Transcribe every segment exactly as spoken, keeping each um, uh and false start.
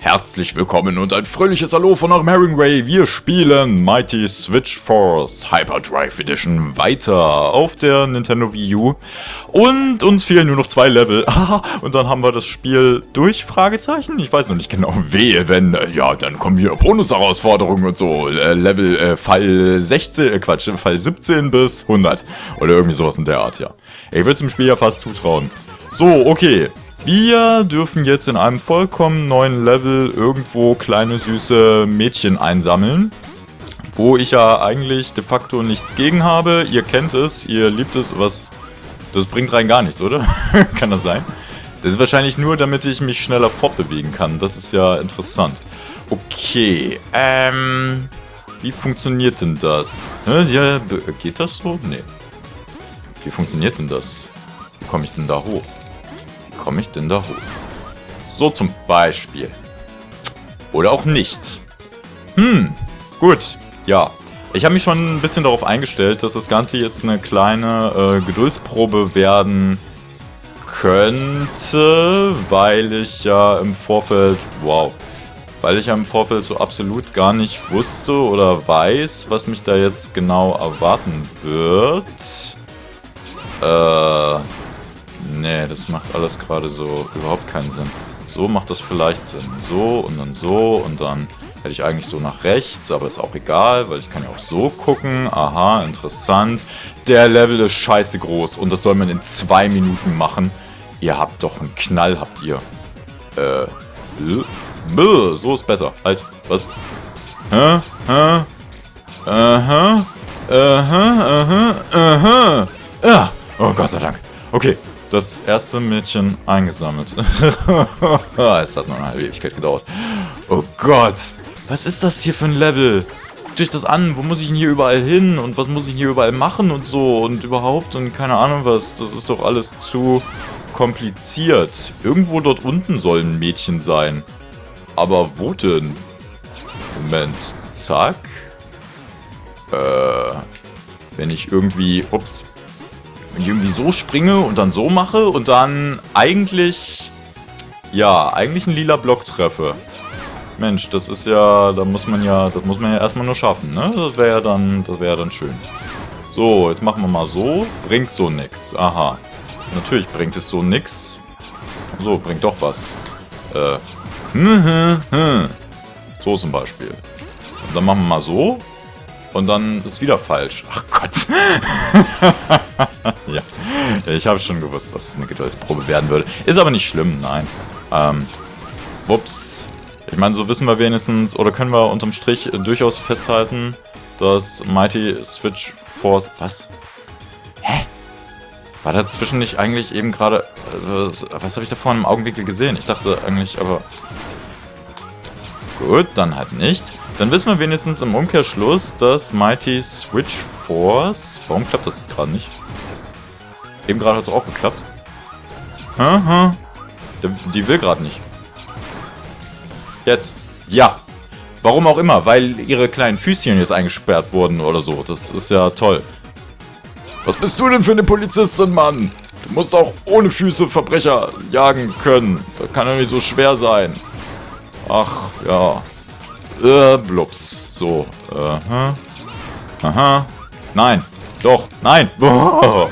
Herzlich willkommen und ein fröhliches Hallo von eurem Herringway. Wir spielen Mighty Switch Force Hyperdrive Edition weiter auf der Nintendo Wii U. Und uns fehlen nur noch zwei Level. Und dann haben wir das Spiel durch, Fragezeichen? Ich weiß noch nicht genau. Wehe, wenn, ja, dann kommen hier Bonus-Herausforderungen und so. Äh, Level, äh, Fall sechzehn, äh, Quatsch, Fall siebzehn bis hundert. Oder irgendwie sowas in der Art, ja. Ich würde es dem Spiel ja fast zutrauen. So, okay. Wir dürfen jetzt in einem vollkommen neuen Level irgendwo kleine süße Mädchen einsammeln, wo ich ja eigentlich de facto nichts gegen habe. Ihr kennt es, ihr liebt es, was... Das bringt rein gar nichts, oder? Kann das sein? Das ist wahrscheinlich nur, damit ich mich schneller fortbewegen kann. Das ist ja interessant. Okay, ähm... wie funktioniert denn das? Ja, geht das so? Nee. Wie funktioniert denn das? Wie komme ich denn da hoch? Komme ich denn da hoch? So zum Beispiel. Oder auch nicht. Hm, gut. Ja, ich habe mich schon ein bisschen darauf eingestellt, dass das Ganze jetzt eine kleine äh, Geduldsprobe werden könnte, weil ich ja im Vorfeld, wow, weil ich ja im Vorfeld so absolut gar nicht wusste oder weiß, was mich da jetzt genau erwarten wird. Äh... Nee, das macht alles gerade so überhaupt keinen Sinn. So macht das vielleicht Sinn. So und dann so und dann hätte ich eigentlich so nach rechts, aber ist auch egal, weil ich kann ja auch so gucken. Aha, interessant. Der Level ist scheiße groß und das soll man in zwei Minuten machen. Ihr habt doch einen Knall, habt ihr. Äh, bäh, so ist besser. Halt, was? Hä? Hä? Aha, aha, aha, aha. Ah, oh Gott sei Dank. Okay. Das erste Mädchen eingesammelt. Es hat noch eine halbe Ewigkeit gedauert. Oh Gott. Was ist das hier für ein Level? Guckt euch das an. Wo muss ich denn hier überall hin? Und was muss ich hier überall machen und so? Und überhaupt und keine Ahnung was. Das ist doch alles zu kompliziert. Irgendwo dort unten soll ein Mädchen sein. Aber wo denn? Moment. Zack. Äh. Wenn ich irgendwie... Ups. Wenn ich irgendwie so springe und dann so mache und dann eigentlich, ja, eigentlich einen lila Block treffe. Mensch, das ist ja, da muss man ja, das muss man ja erstmal nur schaffen, ne? Das wäre ja dann, das wäre ja dann schön. So, jetzt machen wir mal so. Bringt so nix. Aha. Natürlich bringt es so nix. So, bringt doch was. Äh. Hm, hm, hm. So zum Beispiel. Und dann machen wir mal so. Und dann ist wieder falsch. Ach Gott. Ja, ich habe schon gewusst, dass es eine Geduldsprobe werden würde. Ist aber nicht schlimm, nein. Ähm, ups. Ich meine, so wissen wir wenigstens, oder können wir unterm Strich durchaus festhalten, dass Mighty Switch Force... Was? Hä? War dazwischen nicht eigentlich eben gerade... Äh, was habe ich da vorhin im Augenwinkel gesehen? Ich dachte eigentlich, aber... Gut, dann halt nicht. Dann wissen wir wenigstens im Umkehrschluss, dass Mighty Switch Force... Warum klappt das jetzt gerade nicht? Eben gerade hat es auch geklappt. Aha. Die will gerade nicht. Jetzt. Ja. Warum auch immer. Weil ihre kleinen Füßchen jetzt eingesperrt wurden oder so. Das ist ja toll. Was bist du denn für eine Polizistin, Mann? Du musst auch ohne Füße Verbrecher jagen können. Das kann ja nicht so schwer sein. Ach, ja. Äh, blups. So. Aha. Aha. Nein. Doch. Nein. Oh.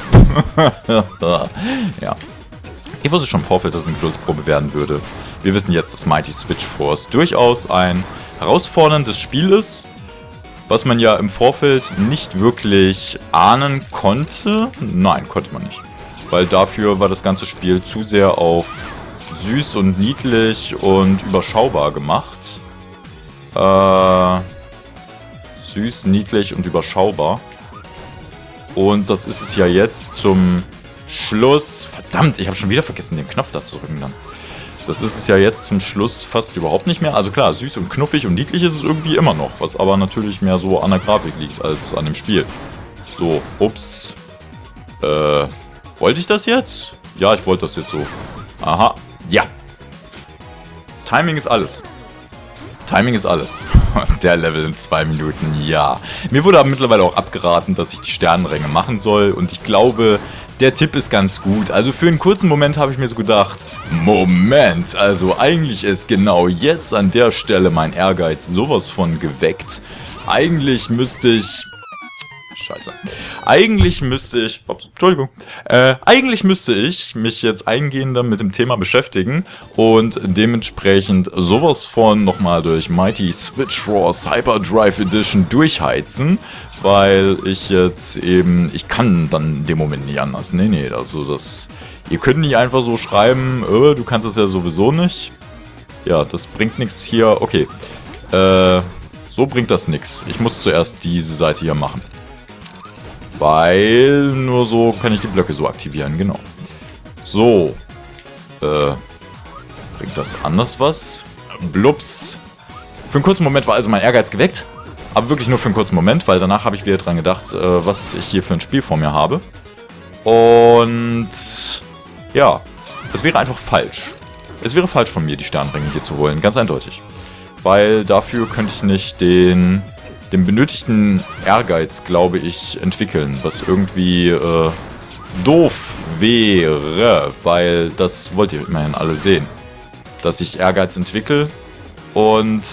Ja. Ich wusste schon im Vorfeld, dass es eine Geduldsprobe werden würde. Wir wissen jetzt, dass Mighty Switch Force durchaus ein herausforderndes Spiel ist, was man ja im Vorfeld nicht wirklich ahnen konnte. Nein, konnte man nicht. Weil dafür war das ganze Spiel zu sehr auf süß und niedlich und überschaubar gemacht. Äh, süß, niedlich und überschaubar. Und das ist es ja jetzt zum Schluss. Verdammt, ich habe schon wieder vergessen, den Knopf da zu drücken dann. Das ist es ja jetzt zum Schluss fast überhaupt nicht mehr. Also klar, süß und knuffig und niedlich ist es irgendwie immer noch. Was aber natürlich mehr so an der Grafik liegt als an dem Spiel. So, ups. Äh, wollte ich das jetzt? Ja, ich wollte das jetzt so. Aha, ja. Timing ist alles. Timing ist alles. Der Level in zwei Minuten, ja. Mir wurde aber mittlerweile auch abgeraten, dass ich die Sternenränge machen soll. Und ich glaube, der Tipp ist ganz gut. Also für einen kurzen Moment habe ich mir so gedacht, Moment, also eigentlich ist genau jetzt an der Stelle mein Ehrgeiz sowas von geweckt. Eigentlich müsste ich... Scheiße. Eigentlich müsste ich... Ups, Entschuldigung. Äh, eigentlich müsste ich mich jetzt eingehender mit dem Thema beschäftigen und dementsprechend sowas von nochmal durch Mighty Switch Force Hyperdrive Edition durchheizen, weil ich jetzt eben... Ich kann dann in dem Moment nicht anders. Nee, nee, also das... Ihr könnt nicht einfach so schreiben, äh, du kannst es ja sowieso nicht. Ja, das bringt nichts hier. Okay. Äh, so bringt das nichts. Ich muss zuerst diese Seite hier machen. Weil nur so kann ich die Blöcke so aktivieren, genau. So. Äh, bringt das anders was? Blups. Für einen kurzen Moment war also mein Ehrgeiz geweckt. Aber wirklich nur für einen kurzen Moment, weil danach habe ich wieder dran gedacht, äh, was ich hier für ein Spiel vor mir habe. Und... Ja, es wäre einfach falsch. Es wäre falsch von mir, die Sternringe hier zu holen, ganz eindeutig. Weil dafür könnte ich nicht den, den benötigten Ehrgeiz, glaube ich, entwickeln. Was irgendwie äh, doof wäre, weil das wollt ihr immerhin alle sehen. Dass ich Ehrgeiz entwickle und...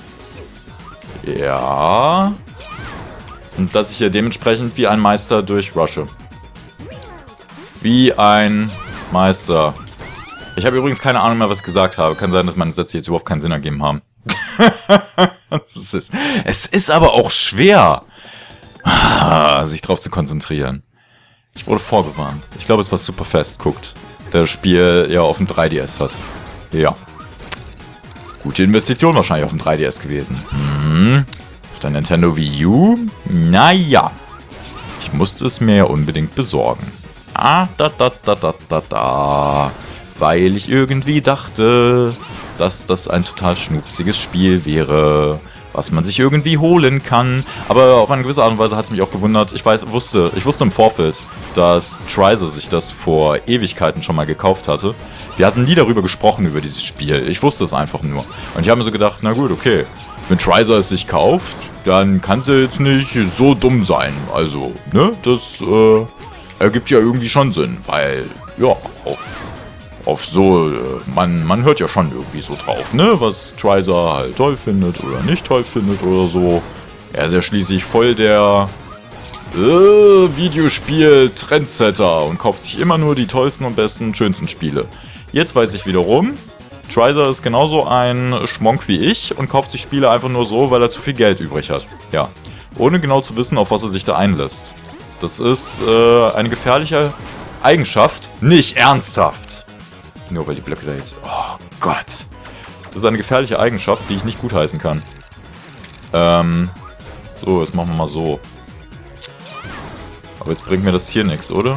Ja... Und dass ich hier dementsprechend wie ein Meister durchrushe. Wie ein... Meister. Ich habe übrigens keine Ahnung mehr, was ich gesagt habe. Kann sein, dass meine Sätze jetzt überhaupt keinen Sinn ergeben haben. es, ist, es ist aber auch schwer, sich drauf zu konzentrieren. Ich wurde vorgewarnt. Ich glaube, es war super fest. Guckt, der das Spiel ja auf dem drei D S hat. Ja. Gute Investition wahrscheinlich auf dem drei D S gewesen. Hm. Auf der Nintendo Wii U? Naja. Ich musste es mir ja unbedingt besorgen. Ah, da, da, da, da, da, da. Weil ich irgendwie dachte, dass das ein total schnupsiges Spiel wäre, was man sich irgendwie holen kann. Aber auf eine gewisse Art und Weise hat es mich auch gewundert. Ich weiß, wusste, ich wusste im Vorfeld, dass Trizer sich das vor Ewigkeiten schon mal gekauft hatte. Wir hatten nie darüber gesprochen, über dieses Spiel. Ich wusste es einfach nur. Und ich habe mir so gedacht, na gut, okay. Wenn Trizer es sich kauft, dann kann es ja jetzt nicht so dumm sein. Also, ne, das, äh... ergibt ja irgendwie schon Sinn, weil, ja, auf, auf so, man, man hört ja schon irgendwie so drauf, ne, was Trizer halt toll findet oder nicht toll findet oder so. Er ist ja schließlich voll der äh, Videospiel-Trendsetter und kauft sich immer nur die tollsten und besten, schönsten Spiele. Jetzt weiß ich wiederum, Trizer ist genauso ein Schmonk wie ich und kauft sich Spiele einfach nur so, weil er zu viel Geld übrig hat. Ja, ohne genau zu wissen, auf was er sich da einlässt. Das ist äh, eine gefährliche Eigenschaft. Nicht ernsthaft. Nur weil die Blöcke da jetzt... Oh Gott. Das ist eine gefährliche Eigenschaft, die ich nicht gutheißen kann. Ähm... So, jetzt machen wir mal so. Aber jetzt bringt mir das hier nichts, oder?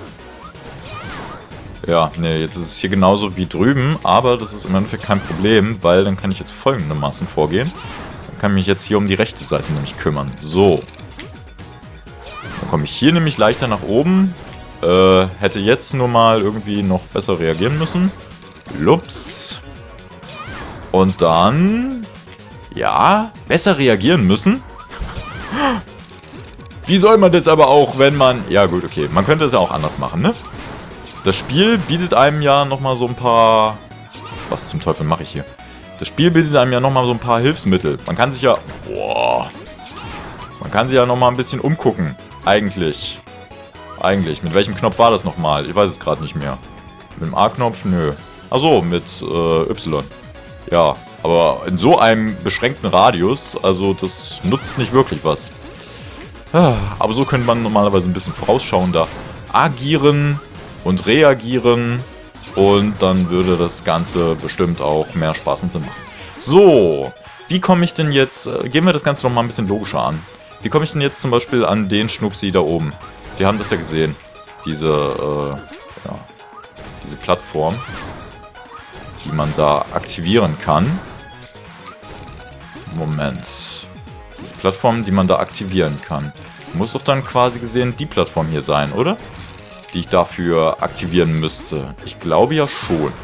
Ja, ne, jetzt ist es hier genauso wie drüben. Aber das ist im Endeffekt kein Problem, weil dann kann ich jetzt folgendermaßen vorgehen. Dann kann ich mich jetzt hier um die rechte Seite nämlich kümmern. So. Dann komme ich hier nämlich leichter nach oben. Äh, hätte jetzt nur mal irgendwie noch besser reagieren müssen. Lups. Und dann... Ja, besser reagieren müssen. Wie soll man das aber auch, wenn man... Ja gut, okay. Man könnte es ja auch anders machen, ne? Das Spiel bietet einem ja nochmal so ein paar... Was zum Teufel mache ich hier? Das Spiel bietet einem ja nochmal so ein paar Hilfsmittel. Man kann sich ja... Boah. Man kann sich ja nochmal ein bisschen umgucken. Eigentlich. Eigentlich. Mit welchem Knopf war das nochmal? Ich weiß es gerade nicht mehr. Mit dem A-Knopf? Nö. Achso, mit äh, Y. Ja, aber in so einem beschränkten Radius, also das nutzt nicht wirklich was. Aber so könnte man normalerweise ein bisschen vorausschauender agieren und reagieren. Und dann würde das Ganze bestimmt auch mehr Spaß und Sinn machen. So, wie komme ich denn jetzt... Äh, gehen wir das Ganze nochmal ein bisschen logischer an. Wie komme ich denn jetzt zum Beispiel an den Schnupsi da oben? Wir haben das ja gesehen. Diese, äh, ja, diese Plattform, die man da aktivieren kann. Moment. Diese Plattform, die man da aktivieren kann. Muss doch dann quasi gesehen die Plattform hier sein, oder? Die ich dafür aktivieren müsste. Ich glaube ja schon.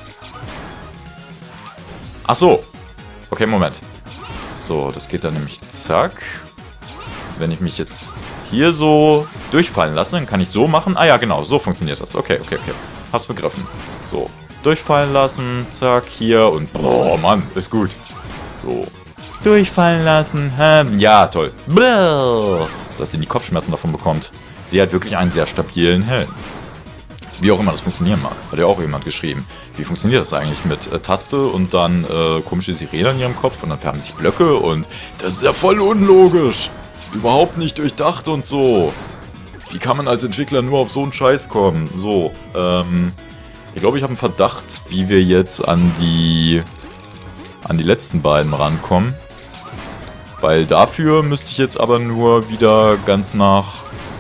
Ach so. Okay, Moment. So, das geht dann nämlich zack. Wenn ich mich jetzt hier so durchfallen lassen. Dann kann ich so machen. Ah ja, genau, so funktioniert das. Okay, okay, okay. Hab's begriffen. So, durchfallen lassen. Zack, hier und... Boah, Mann, ist gut. So, durchfallen lassen. Ja, toll. Dass sie die Kopfschmerzen davon bekommt. Sie hat wirklich einen sehr stabilen Helm. Wie auch immer das funktionieren mag. Hat ja auch jemand geschrieben. Wie funktioniert das eigentlich mit äh, Taste und dann äh, komische Sirene in ihrem Kopf und dann färben sich Blöcke und das ist ja voll unlogisch. Überhaupt nicht durchdacht und so. Wie kann man als Entwickler nur auf so einen Scheiß kommen? So, ähm... ich glaube, ich habe einen Verdacht, wie wir jetzt an die... an die letzten beiden rankommen. Weil dafür müsste ich jetzt aber nur wieder ganz nach...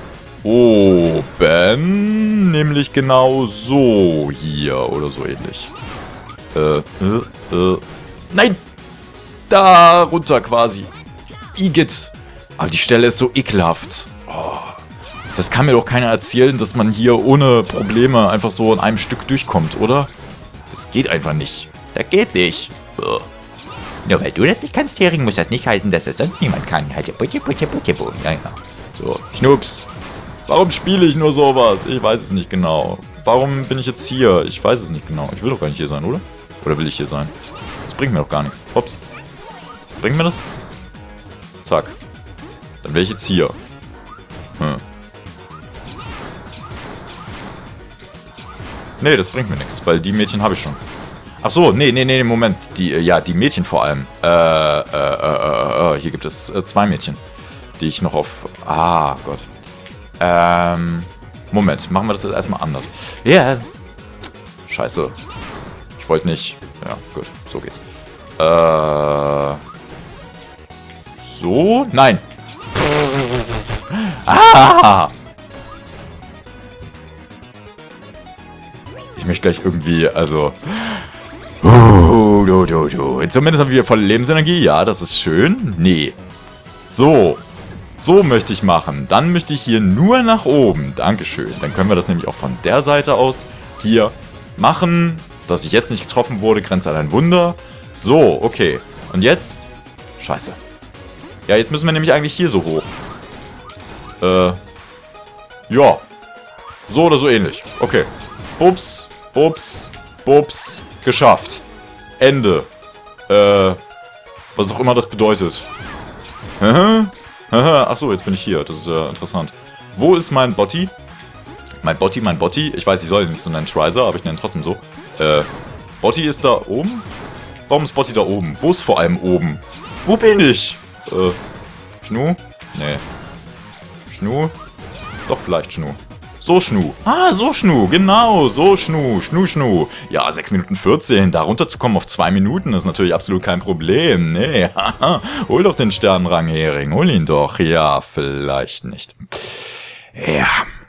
oben, nämlich genau so hier oder so ähnlich. Äh, äh, äh. Nein! Da runter quasi. Igitt. Aber die Stelle ist so ekelhaft. Oh. Das kann mir doch keiner erzählen, dass man hier ohne Probleme einfach so in einem Stück durchkommt, oder? Das geht einfach nicht. Das geht nicht. Oh. Nur weil du das nicht kannst, Hering, muss das nicht heißen, dass das sonst niemand kann. Halt, butti, butti, butti, butti. Ja, ja. So, Schnups. Warum spiele ich nur sowas? Ich weiß es nicht genau. Warum bin ich jetzt hier? Ich weiß es nicht genau. Ich will doch gar nicht hier sein, oder? Oder will ich hier sein? Das bringt mir doch gar nichts. Ups. Bringt mir das was? Zack. Dann wäre ich jetzt hier. Hm. Nee, das bringt mir nichts, weil die Mädchen habe ich schon. Ach so, nee, nee, nee, Moment. Die, äh, ja, die Mädchen vor allem. Äh, äh, äh, äh, hier gibt es äh, zwei Mädchen, die ich noch auf... Ah, Gott. Ähm, Moment, machen wir das jetzt erstmal anders. Ja. Yeah. Scheiße. Ich wollte nicht. Ja, gut, so geht's. Äh. So? Nein. Ah! Ich möchte gleich irgendwie, also... Uh, du, du, du. Zumindest haben wir volle Lebensenergie. Ja, das ist schön. Nee. So. So möchte ich machen. Dann möchte ich hier nur nach oben. Dankeschön. Dann können wir das nämlich auch von der Seite aus hier machen. Dass ich jetzt nicht getroffen wurde, grenzt an ein Wunder. So, okay. Und jetzt... Scheiße. Ja, jetzt müssen wir nämlich eigentlich hier so hoch. Äh... Ja. So oder so ähnlich. Okay. Bups, bups, bups. Geschafft. Ende. Äh... Was auch immer das bedeutet. Hä? Achso, jetzt bin ich hier. Das ist ja äh, interessant. Wo ist mein Botti? Mein Botti, mein Botti. Ich weiß, ich soll ihn nicht so nennen, Trizer, aber ich nenne ihn trotzdem so. Äh, Botti ist da oben? Warum ist Botti da oben? Wo ist vor allem oben? Wo bin ich? Äh, Schnu? Nee. Schnu? Doch, vielleicht Schnu. So, Schnu. Ah, so, Schnu. Genau, so, Schnu. Schnu, Schnu. Ja, sechs Minuten vierzehn. Da runterzukommen auf zwei Minuten ist natürlich absolut kein Problem. Nee, haha. Hol doch den Sternenrang, Hering. Hol ihn doch. Ja, vielleicht nicht. Ja.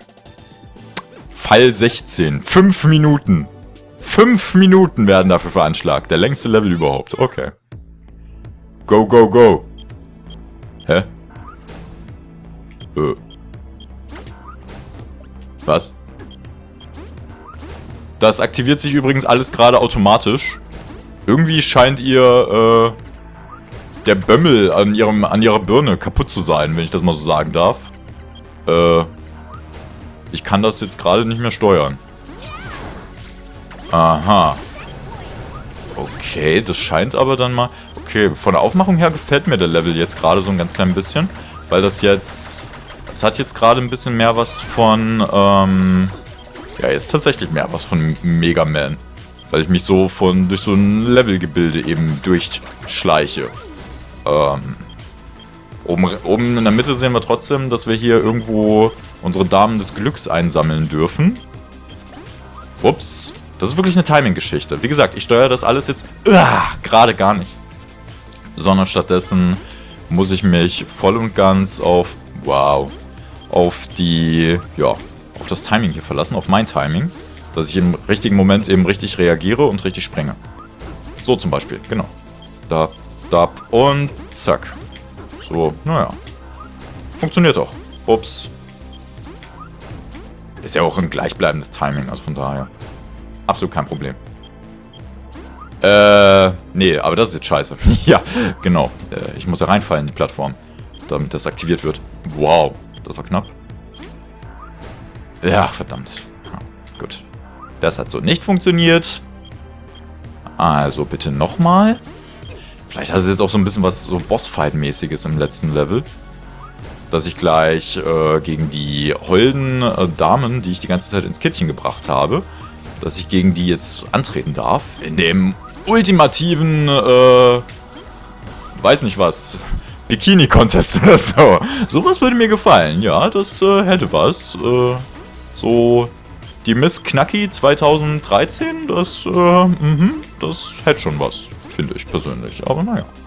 Fall sechzehn. Fünf Minuten. Fünf Minuten werden dafür veranschlagt. Der längste Level überhaupt. Okay. Go, go, go. Hä? Äh. Was? Das aktiviert sich übrigens alles gerade automatisch. Irgendwie scheint ihr, äh, der Bömmel an, ihrem, an ihrer Birne kaputt zu sein, wenn ich das mal so sagen darf. Äh, ich kann das jetzt gerade nicht mehr steuern. Aha. Okay, das scheint aber dann mal... Okay, von der Aufmachung her gefällt mir der Level jetzt gerade so ein ganz klein bisschen. Weil das jetzt... Es hat jetzt gerade ein bisschen mehr was von, ähm... ja, jetzt tatsächlich mehr was von Mega Man. Weil ich mich so von durch so ein Levelgebilde eben durchschleiche. Ähm... Oben, oben in der Mitte sehen wir trotzdem, dass wir hier irgendwo unsere Damen des Glücks einsammeln dürfen. Ups. Das ist wirklich eine Timing-Geschichte. Wie gesagt, ich steuere das alles jetzt gerade gar nicht. Sondern stattdessen muss ich mich voll und ganz auf... Wow. Auf die... Ja, auf das Timing hier verlassen. Auf mein Timing. Dass ich im richtigen Moment eben richtig reagiere und richtig springe. So zum Beispiel. Genau. Da, da und zack. So, naja. Funktioniert auch. Ups. Ist ja auch ein gleichbleibendes Timing, also von daher. Absolut kein Problem. Äh, nee, aber das ist jetzt scheiße. Ja, genau. Äh, ich muss ja reinfallen in die Plattform, damit das aktiviert wird. Wow. das war knapp. Ja, verdammt. Ja, gut. Das hat so nicht funktioniert. Also bitte nochmal. Vielleicht hat es jetzt auch so ein bisschen was so Bossfight-mäßiges im letzten Level. Dass ich gleich äh, gegen die holden äh, Damen, die ich die ganze Zeit ins Kittchen gebracht habe, dass ich gegen die jetzt antreten darf. In dem ultimativen, äh, weiß nicht was, Bikini-Contest oder so. Sowas würde mir gefallen. Ja, das äh, hätte was. Äh, so die Miss Knacki zweitausenddreizehn, das, äh, mhm, das hätte schon was, finde ich persönlich. Aber naja.